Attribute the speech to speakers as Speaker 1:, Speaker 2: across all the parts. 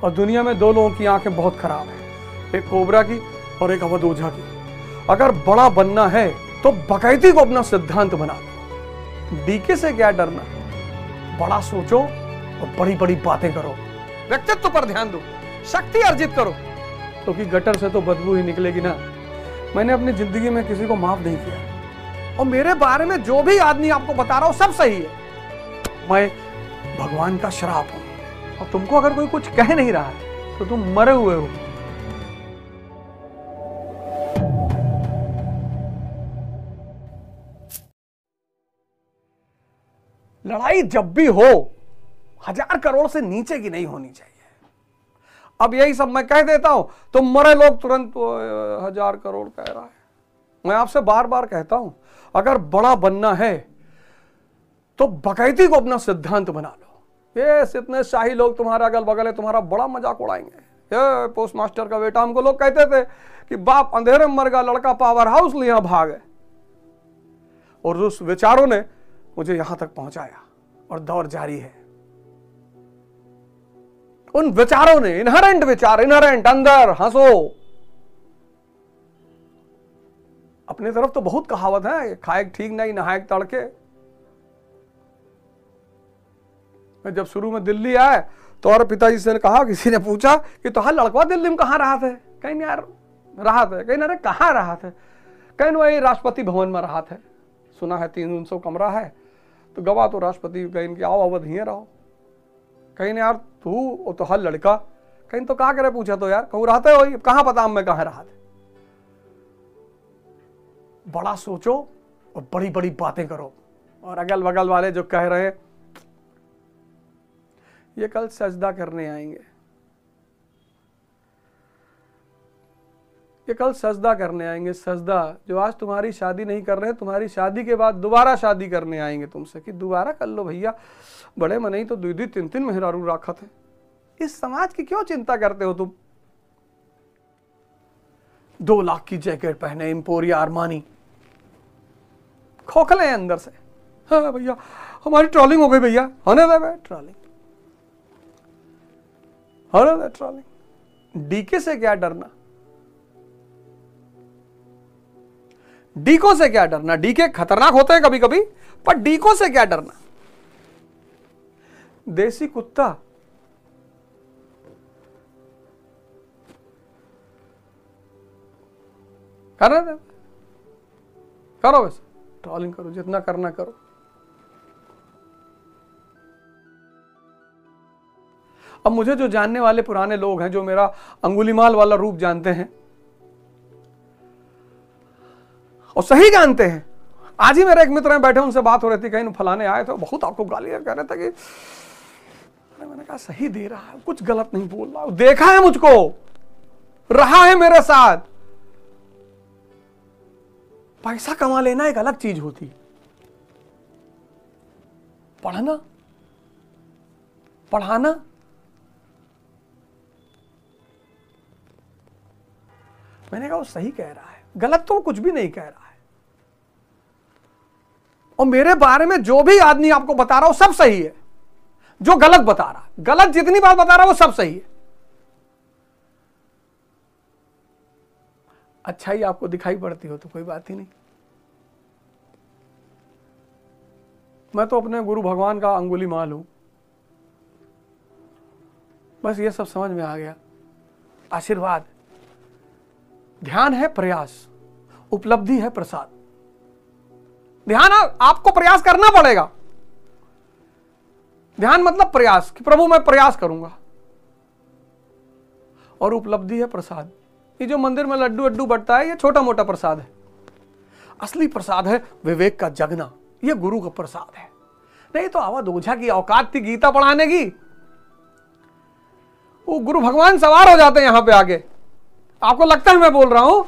Speaker 1: और दुनिया में दो लोगों की आंखें बहुत खराब है, एक कोबरा की और एक अवध ओझा की। अगर बड़ा बनना है तो बकैती को अपना सिद्धांत बना लो। डीके से क्या डरना, बड़ा सोचो और बड़ी बड़ी बातें करो, व्यक्तित्व पर ध्यान दो, शक्ति अर्जित करो, क्योंकि गटर से तो बदबू ही निकलेगी ना। मैंने अपनी जिंदगी में किसी को माफ नहीं किया, और मेरे बारे में जो भी आदमी आपको बता रहा हूं सब सही है। मैं भगवान का श्राप हूं, और तुमको अगर कोई कुछ कह नहीं रहा है तो तुम मरे हुए हो। लड़ाई जब भी हो 1000 करोड़ से नीचे की नहीं होनी चाहिए। अब यही सब मैं कह देता हूं तो मरे लोग तुरंत 1000 करोड़ कह रहा है। मैं आपसे बार बार कहता हूं, अगर बड़ा बनना है तो बकैती को अपना सिद्धांत बना लो। ये इतने शाही लोग तुम्हारा अगल बगल है, तुम्हारा बड़ा मजाक उड़ाएंगे। ये पोस्ट मास्टर का बेटा, हमको लोग कहते थे कि बाप अंधेरे में मर गया, लड़का पावर हाउस लिया भाग है। और उस विचारों ने मुझे यहां तक पहुंचाया, और दौर जारी है। उन विचारों ने, इनहेरेंट विचार, इनहेरेंट अंदर हंसो। अपनी तरफ तो बहुत कहावत है, खाए ठीक नहीं नहाए तड़के। मैं जब शुरू में दिल्ली आया तो और पिताजी से ने कहा, किसी ने पूछा कि तो हाँ लड़का दिल्ली में कहाँ रहा थे? कहीं नहीं यार रहा थे। कहीं अरे कहाँ रहा थे? कहीं वही राष्ट्रपति भवन में रहा थे। सुना है 300 कमरा है, तो गवा तो राष्ट्रपति कहीं कि आओ अवध ही रहो। कहीं यार तू तो हर लड़का, कहीं तो कहा करे पूछा तो यार कहूँ रहते हो, कहाँ पता मैं कहाँ रहा थे। बड़ा सोचो और बड़ी बड़ी बातें करो। और अगल बगल वाले जो कह रहे हैं ये कल सजदा करने आएंगे, ये कल सजदा करने आएंगे। सजदा जो आज तुम्हारी शादी नहीं कर रहे, तुम्हारी शादी के बाद दोबारा शादी करने आएंगे तुमसे कि दोबारा कर लो भैया, बड़े में नहीं तो 2-2 3-3 मेहरारू रखा थे। इस समाज की क्यों चिंता करते हो तुम? 2 लाख की जैकेट पहने, एम्पोरिया अरमानी, खोखले हैं अंदर से। हाँ भैया हमारी ट्रॉलिंग हो गई भैया, होने दे ट्रॉलिंग, होने दे ट्रॉलिंग। डीके से क्या डरना, डीको से क्या डरना? डीके खतरनाक होते हैं कभी कभी, पर डीको से क्या डरना? देसी कुत्ता करने दे, करो वैसे, ट्रॉलिंग करो, जितना करना करो। अब मुझे जो जानने वाले पुराने लोग हैं, जो मेरा अंगुलीमाल वाला रूप जानते हैं और सही जानते हैं। आज ही मेरे एक मित्र हैं बैठे, उनसे बात हो रही थी, कहीं फलाने आए थे, बहुत आपको गालियां कह रहे थे कि मैंने कहा सही दे रहा है, कुछ गलत नहीं बोल रहा, देखा है मुझको, रहा है मेरे साथ। पैसा कमा लेना एक अलग चीज होती, पढ़ना पढ़ाना मैंने कहा वो सही कह रहा है, गलत तो कुछ भी नहीं कह रहा है। और मेरे बारे में जो भी आदमी आपको बता रहा हो सब सही है, जो गलत बता रहा, गलत जितनी बार बता रहा वो सब सही है। अच्छाई आपको दिखाई पड़ती हो तो कोई बात ही नहीं। मैं तो अपने गुरु भगवान का अंगुलीमाल हूं, बस ये सब समझ में आ गया। आशीर्वाद, ध्यान है प्रयास, उपलब्धि है प्रसाद। ध्यान आपको प्रयास करना पड़ेगा। ध्यान मतलब प्रयास कि प्रभु मैं प्रयास करूंगा, और उपलब्धि है प्रसाद। ये जो मंदिर में लड्डू अड्डू बटता है ये छोटा मोटा प्रसाद है, असली प्रसाद है विवेक का जगना, ये गुरु का प्रसाद है। नहीं तो अवध ओझा की औकात थी गीता पढ़ाने की, वो गुरु भगवान सवार हो जाते हैं यहां पे आगे। आपको लगता है मैं बोल रहा हूं,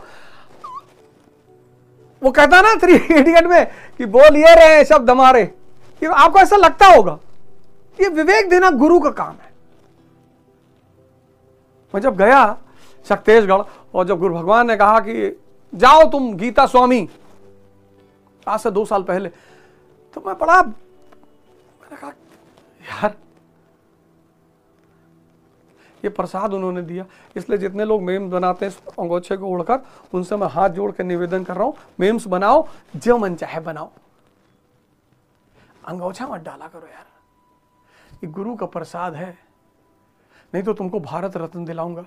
Speaker 1: वो कहता ना 3 इडियट में कि बोल ये रहे शब्द हमारे, कि आपको ऐसा लगता होगा। ये विवेक देना गुरु का काम है। मैं जब गया शक्तेशगढ़, और जब गुरु भगवान ने कहा कि जाओ तुम गीता स्वामी, आज से 2 साल पहले, तो मैं बड़ा, मैंने कहा यार ये प्रसाद उन्होंने दिया। इसलिए जितने लोग मेम्स बनाते हैं इस अंगोछे को उड़कर, उनसे मैं हाथ जोड़ कर निवेदन कर रहा हूँ, मेम्स बनाओ, जो मन चाहे बनाओ, अंगोछा मत डाला करो यार। ये गुरु का प्रसाद है, नहीं तो तुमको भारत रत्न दिलाऊंगा।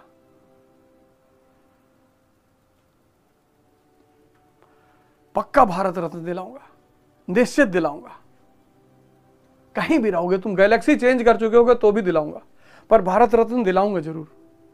Speaker 1: पक्का भारत रत्न दिलाऊंगा, निश्चित दिलाऊंगा। कहीं भी रहोगे तुम, गैलेक्सी चेंज कर चुके होगे तो भी दिलाऊंगा, पर भारत रत्न दिलाऊंगा जरूर।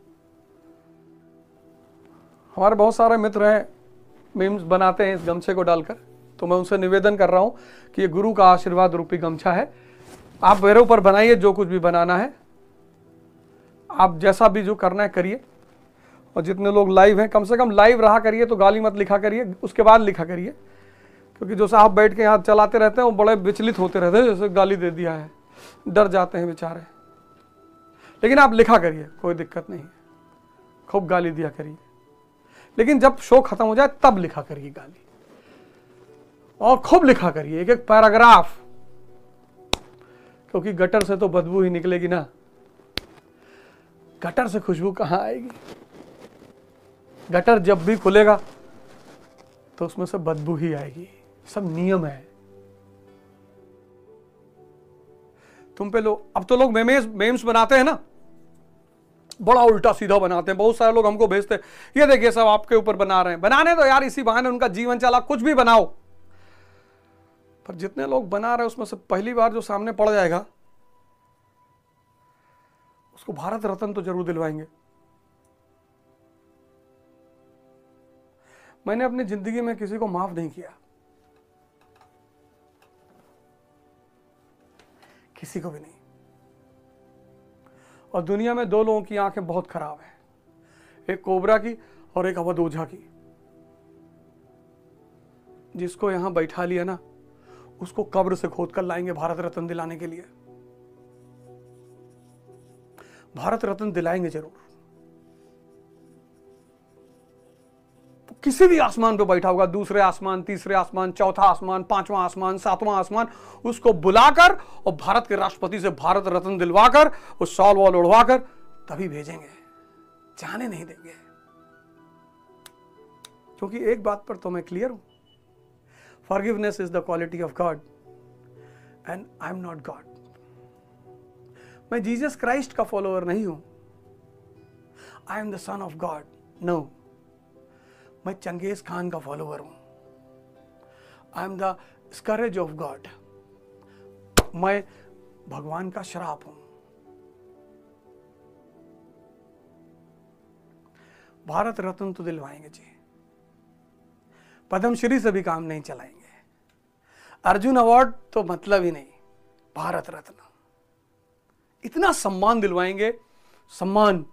Speaker 1: हमारे बहुत सारे मित्र हैं मीम्स बनाते हैं इस गमछे को डालकर, तो मैं उनसे निवेदन कर रहा हूं कि ये गुरु का आशीर्वाद रूपी गमछा है। आप मेरे ऊपर बनाइए जो कुछ भी बनाना है, आप जैसा भी जो करना है करिए। और जितने लोग लाइव हैं, कम से कम लाइव रहा करिए, तो गाली मत लिखा करिए, उसके बाद लिखा करिए। क्योंकि जो साहब बैठ के यहाँ चलाते रहते हैं वो बड़े विचलित होते रहते हैं, जैसे गाली दे दिया है, डर जाते हैं बेचारे। लेकिन आप लिखा करिए, कोई दिक्कत नहीं, खूब गाली दिया करिए, लेकिन जब शो खत्म हो जाए तब लिखा करिए गाली, और खूब लिखा करिए एक एक पैराग्राफ, क्योंकि गटर से तो बदबू ही निकलेगी ना, गटर से खुशबू कहाँ आएगी। गटर जब भी खुलेगा तो उसमें से बदबू ही आएगी, सब नियम है। तुम पे लोग, अब तो लोग मेम्स बनाते हैं ना, बड़ा उल्टा सीधा बनाते हैं। बहुत सारे लोग हमको भेजते हैं, ये देखिए सब आपके ऊपर बना रहे हैं। बनाने तो यार, इसी बहाने उनका जीवन चला, कुछ भी बनाओ। पर जितने लोग बना रहे हैं उसमें से पहली बार जो सामने पड़ जाएगा उसको भारत रत्न तो जरूर दिलवाएंगे। मैंने अपनी जिंदगी में किसी को माफ नहीं किया, किसी को भी नहीं। और दुनिया में दो लोगों की आंखें बहुत खराब हैं, एक कोबरा की और एक अवध ओझा की। जिसको यहां बैठा लिया ना, उसको कब्र से खोद कर लाएंगे भारत रत्न दिलाने के लिए। भारत रत्न दिलाएंगे जरूर। किसी भी आसमान पे बैठा होगा, दूसरे आसमान, तीसरे आसमान, चौथा आसमान, पांचवां आसमान, सातवां आसमान, उसको बुलाकर और भारत के राष्ट्रपति से भारत रत्न दिलवाकर, उस शॉल वॉल उड़वाकर तभी भेजेंगे, जाने नहीं देंगे। क्योंकि एक बात पर तो मैं क्लियर हूं, forgiveness is the quality of God and I am not God. मैं जीसस क्राइस्ट का फॉलोअर नहीं हूं, I am the son of God. No, मैं चंगेज खान का फॉलोअर हूं, I am the scourge of God. मैं भगवान का श्राप हूं। भारत रत्न तो दिलवाएंगे जी, पद्मश्री से भी काम नहीं चलाएंगे, अर्जुन अवार्ड तो मतलब ही नहीं, भारत रत्न इतना सम्मान दिलवाएंगे, सम्मान।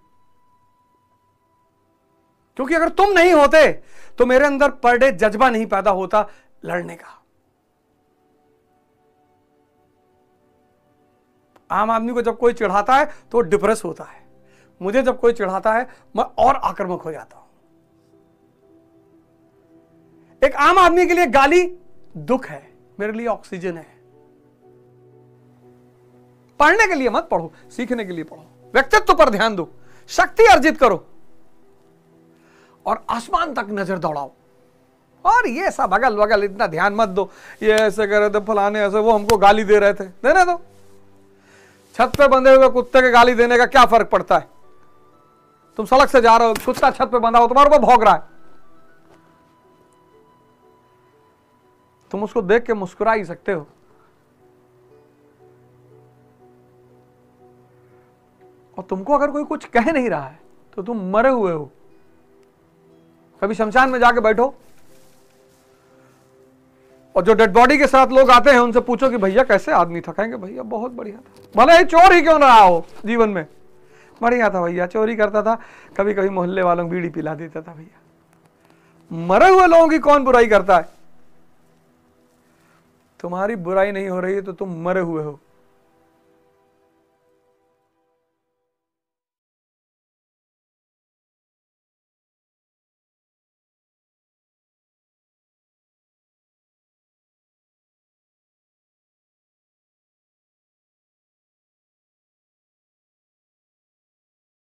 Speaker 1: क्योंकि अगर तुम नहीं होते तो मेरे अंदर पर डे जज्बा नहीं पैदा होता लड़ने का। आम आदमी को जब कोई चिढ़ाता है तो डिप्रेस होता है, मुझे जब कोई चिढ़ाता है मैं और आक्रामक हो जाता हूं। एक आम आदमी के लिए गाली दुख है, मेरे लिए ऑक्सीजन है। पढ़ने के लिए मत पढ़ो, सीखने के लिए पढ़ो, व्यक्तित्व पर ध्यान दो, शक्ति अर्जित करो और आसमान तक नजर दौड़ाओ। और ये सब अगल बगल इतना ध्यान मत दो, ये ऐसे कर रहे थे फलाने ऐसे, वो हमको गाली दे रहे थे, देने दो। छत पे बंधे हुए कुत्ते के गाली देने का क्या फर्क पड़ता है? तुम सड़क से जा रहे हो, कुत्ता छत पे बंधा हो, तुम्हारे ऊपर भौंक रहा है, तुम उसको देख के मुस्कुरा ही सकते हो। और तुमको अगर कोई कुछ कह नहीं रहा है तो तुम मरे हुए हो। कभी शमशान में जाके बैठो और जो डेड बॉडी के साथ लोग आते हैं उनसे पूछो कि भैया कैसे आदमी था, कहेंगे भैया बहुत बढ़िया था, भले ही चोर ही क्यों ना रहा हो जीवन में, बढ़िया था भैया, चोरी करता था, कभी कभी मोहल्ले वालों को बीड़ी पिला देता था भैया। मरे हुए लोगों की कौन बुराई करता है? तुम्हारी बुराई नहीं हो रही है तो तुम मरे हुए हो।